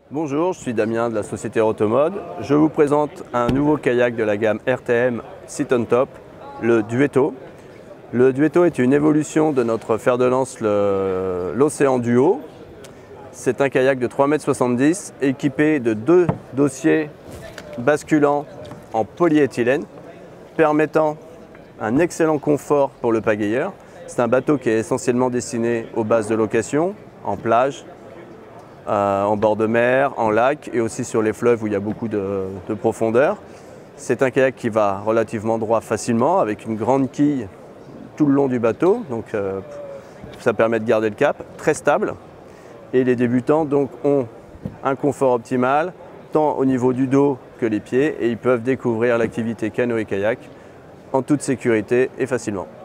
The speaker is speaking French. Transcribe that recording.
Bonjour, je suis Damien de la société Rotomode. Je vous présente un nouveau kayak de la gamme RTM Sit on Top, le Duetto. Le Duetto est une évolution de notre fer de lance, l'Océan Duo. C'est un kayak de 3,70 m équipé de deux dossiers basculants en polyéthylène, permettant un excellent confort pour le pagayeur. C'est un bateau qui est essentiellement destiné aux bases de location, en plage, en bord de mer, en lac et aussi sur les fleuves où il y a beaucoup de profondeur. C'est un kayak qui va relativement droit facilement avec une grande quille tout le long du bateau, donc ça permet de garder le cap, très stable. Et les débutants donc ont un confort optimal tant au niveau du dos que les pieds et ils peuvent découvrir l'activité canoë-kayak en toute sécurité et facilement.